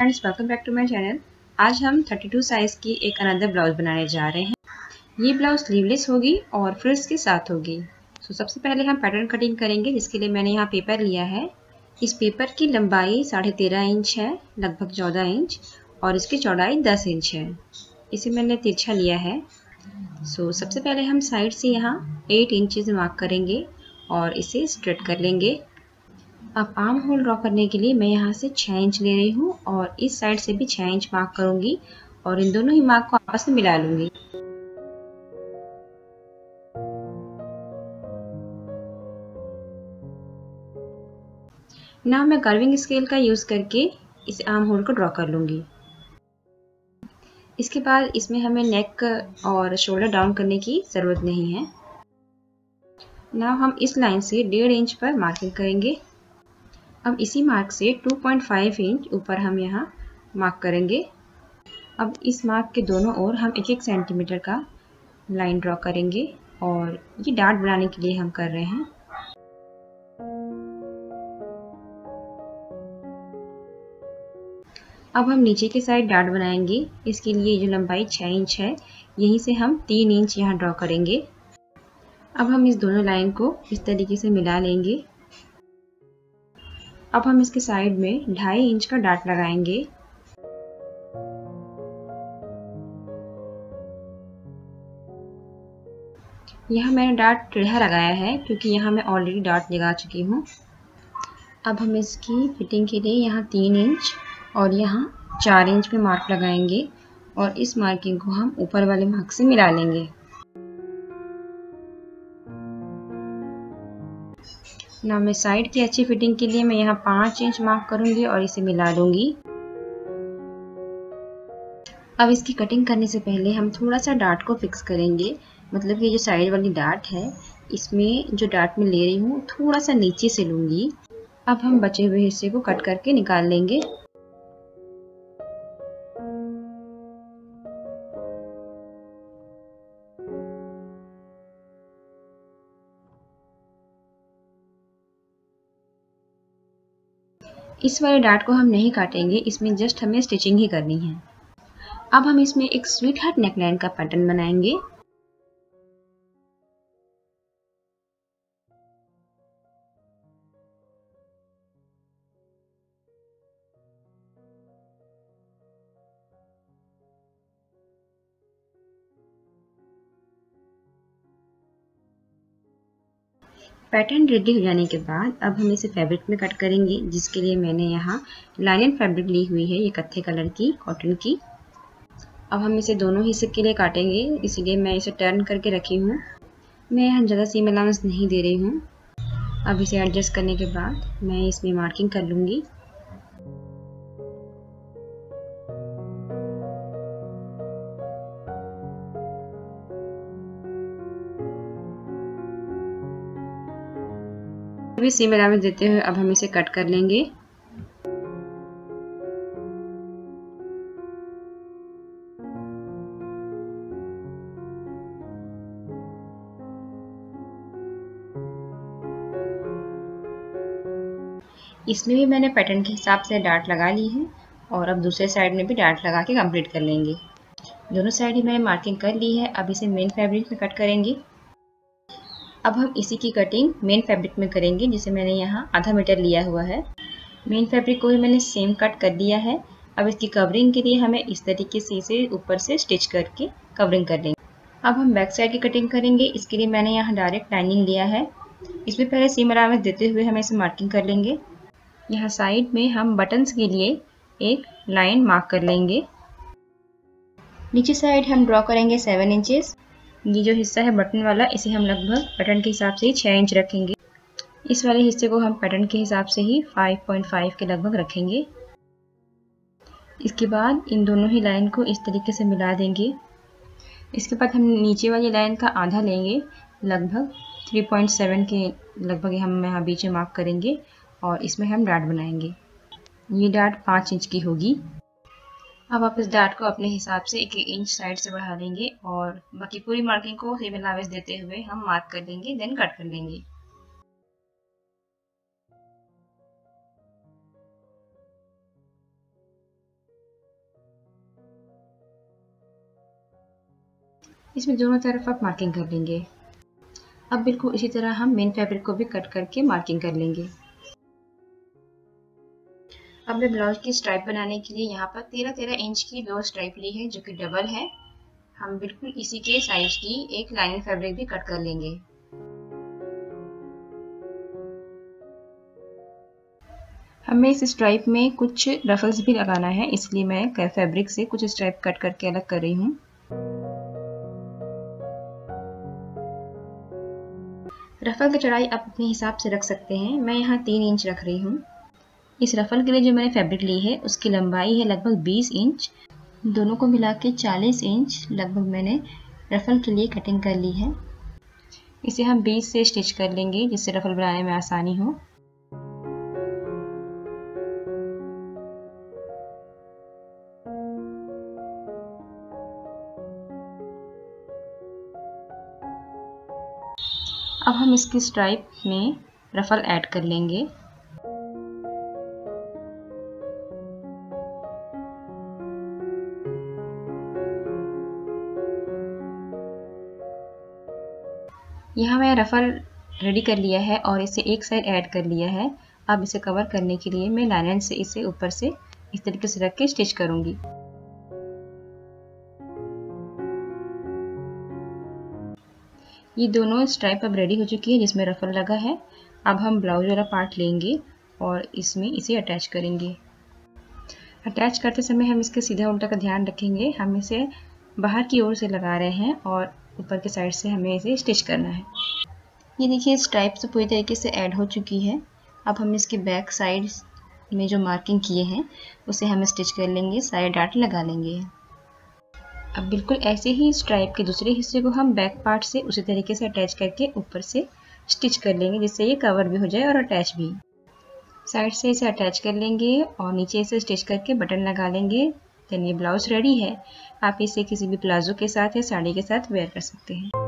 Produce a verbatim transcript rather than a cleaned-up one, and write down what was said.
Friends, welcome back to my channel. आज हम बत्तीस साइज़ की एक अनदर ब्लाउज बनाने जा रहे हैं। ये ब्लाउज स्लीवलेस होगी और फ्रिल्स के साथ होगी। तो so, सबसे पहले हम पैटर्न कटिंग करेंगे, जिसके लिए मैंने यहाँ पेपर लिया है। इस पेपर की लंबाई साढ़े तेरह इंच है, लगभग चौदह इंच, और इसकी चौड़ाई दस इंच है। इसे मैंने तिरछा लिया है। सो so, सबसे पहले हम साइड से यहाँ एट इंचेस मार्क करेंगे और इसे स्ट्रेट कर लेंगे। अब आर्म होल ड्रॉ करने के लिए मैं यहाँ से छः इंच ले रही हूँ और इस साइड से भी छः इंच मार्क करूँगी और इन दोनों ही मार्क को आपस में मिला लूँगी। नाउ मैं कर्विंग स्केल का यूज़ करके इस आर्म होल को ड्रॉ कर लूँगी। इसके बाद इसमें हमें नेक और शोल्डर डाउन करने की ज़रूरत नहीं है। नाउ हम इस लाइन से डेढ़ इंच पर मार्किंग करेंगे। अब इसी मार्क से टू पॉइंट फाइव इंच ऊपर हम यहाँ मार्क करेंगे। अब इस मार्क के दोनों ओर हम एक एक सेंटीमीटर का लाइन ड्रॉ करेंगे और ये डार्ट बनाने के लिए हम कर रहे हैं। अब हम नीचे के साइड डार्ट बनाएंगे। इसके लिए जो लंबाई छः इंच है, यहीं से हम तीन इंच यहाँ ड्रॉ करेंगे। अब हम इस दोनों लाइन को इस तरीके से मिला लेंगे। अब हम इसके साइड में ढाई इंच का डार्ट लगाएंगे। यहाँ मैंने डार्ट टेढ़ा लगाया है क्योंकि यहाँ मैं ऑलरेडी डार्ट लगा चुकी हूँ। अब हम इसकी फिटिंग के लिए यहाँ तीन इंच और यहाँ चार इंच पे मार्क लगाएंगे और इस मार्किंग को हम ऊपर वाले मार्क से मिला लेंगे। ना मैं साइड की अच्छी फिटिंग के लिए मैं यहाँ पाँच इंच मार्क करूँगी और इसे मिला लूँगी। अब इसकी कटिंग करने से पहले हम थोड़ा सा डार्ट को फिक्स करेंगे। मतलब ये जो साइड वाली डार्ट है, इसमें जो डार्ट मैं ले रही हूँ थोड़ा सा नीचे से लूँगी। अब हम बचे हुए हिस्से को कट करके निकाल लेंगे। इस वाले डार्ट को हम नहीं काटेंगे, इसमें जस्ट हमें स्टिचिंग ही करनी है। अब हम इसमें एक स्वीट हार्ट नेकलाइन का पैटर्न बनाएंगे। पैटर्न रेडी हो जाने के बाद अब हम इसे फैब्रिक में कट करेंगे, जिसके लिए मैंने यहाँ लाइनन फैब्रिक ली हुई है, ये कत्थे कलर की कॉटन की। अब हम इसे दोनों हिस्से के लिए काटेंगे, इसीलिए मैं इसे टर्न करके रखी हूँ। मैं यहाँ ज़्यादा सीम अलाउंस नहीं दे रही हूँ। अब इसे एडजस्ट करने के बाद मैं इसमें मार्किंग कर लूँगी। अभी सीम अलाउंस देते हुए अब हम इसे कट कर लेंगे। इसमें भी मैंने पैटर्न के हिसाब से डार्ट लगा ली है और अब दूसरे साइड में भी डार्ट लगा के कंप्लीट कर लेंगे। दोनों साइड ही मैंने मार्किंग कर ली है। अब इसे मेन फैब्रिक में कट करेंगे। अब हम इसी की कटिंग मेन फैब्रिक में करेंगे, जिसे मैंने यहाँ आधा मीटर लिया हुआ है। मेन फैब्रिक को भी मैंने सेम कट कर दिया है। अब इसकी कवरिंग के लिए हमें इस तरीके से इसे ऊपर से स्टिच करके कवरिंग कर लेंगे। अब हम बैक साइड की कटिंग करेंगे। इसके लिए मैंने यहाँ डायरेक्ट लाइनिंग लिया है। इसमें पहले सीम अलाउंस देते हुए हमें इसे मार्किंग कर लेंगे। यहाँ साइड में हम बटन्स के लिए एक लाइन मार्क कर लेंगे। नीचे साइड हम ड्रॉ करेंगे सेवन इंचेस। ये जो हिस्सा है बटन वाला, इसे हम लगभग बटन के हिसाब से ही छः इंच रखेंगे। इस वाले हिस्से को हम पैटर्न के हिसाब से ही फाइव पॉइंट फाइव के लगभग रखेंगे। इसके बाद इन दोनों ही लाइन को इस तरीके से मिला देंगे। इसके बाद हम नीचे वाली लाइन का आधा लेंगे, लगभग थ्री पॉइंट सेवन के लगभग हम यहाँ बीच में मार्क करेंगे और इसमें हम डार्ट बनाएंगे। ये डार्ट पाँच इंच की होगी। अब आप इस डार्ट को अपने हिसाब से एक एक इंच साइड से बढ़ा लेंगे और बाकी पूरी मार्किंग को सीम अलाउंस देते हुए हम मार्क कर लेंगे, देन कट कर लेंगे। इसमें दोनों तरफ आप मार्किंग कर लेंगे। अब बिल्कुल इसी तरह हम मेन फैब्रिक को भी कट करके मार्किंग कर लेंगे। अब मैं ब्लाउज की स्ट्राइप बनाने के लिए यहाँ पर तेरह तेरह इंच की दो स्ट्राइप ली है जो कि डबल है। हम बिल्कुल इसी के साइज की एक लाइनिंग फैब्रिक भी कट कर लेंगे। हमें इस स्ट्राइप में कुछ रफल्स भी लगाना है, इसलिए मैं फैब्रिक से कुछ स्ट्राइप कट करके अलग कर रही हूँ। रफल की चौड़ाई आप अपने हिसाब से रख सकते हैं। मैं यहाँ तीन इंच रख रही हूँ। इस रफल के लिए जो मैंने फैब्रिक ली है उसकी लंबाई है लगभग बीस इंच। दोनों को मिला के चालीस इंच लगभग मैंने रफल के लिए कटिंग कर ली है। इसे हम बीच से स्टिच कर लेंगे जिससे रफल बनाने में आसानी हो। अब हम इसकी स्ट्राइप में रफल ऐड कर लेंगे। यहाँ मैं रफल रेडी कर लिया है और इसे एक साइड ऐड कर लिया है। अब इसे कवर करने के लिए मैं लाइनर से इसे ऊपर से इस तरीके से रख के स्टिच करूँगी। ये दोनों स्ट्राइप अब रेडी हो चुकी है जिसमें रफल लगा है। अब हम ब्लाउज वाला पार्ट लेंगे और इसमें इसे अटैच करेंगे। अटैच करते समय हम इसके सीधा उल्टा का ध्यान रखेंगे। हम इसे बाहर की ओर से लगा रहे हैं और ऊपर के साइड से हमें इसे स्टिच करना है। ये देखिए स्ट्राइप तो पूरी तरीके से ऐड हो चुकी है। अब हम इसके बैक साइड में जो मार्किंग किए हैं उसे हम स्टिच कर लेंगे, साइड डार्ट लगा लेंगे। अब बिल्कुल ऐसे ही स्ट्राइप के दूसरे हिस्से को हम बैक पार्ट से उसी तरीके से अटैच करके ऊपर से स्टिच कर लेंगे जिससे ये कवर भी हो जाए और अटैच भी। साइड से इसे अटैच कर लेंगे और नीचे से स्टिच करके बटन लगा लेंगे। देन ये ब्लाउज रेडी है। आप इसे किसी भी प्लाजो के साथ या साड़ी के साथ वेयर कर सकते हैं।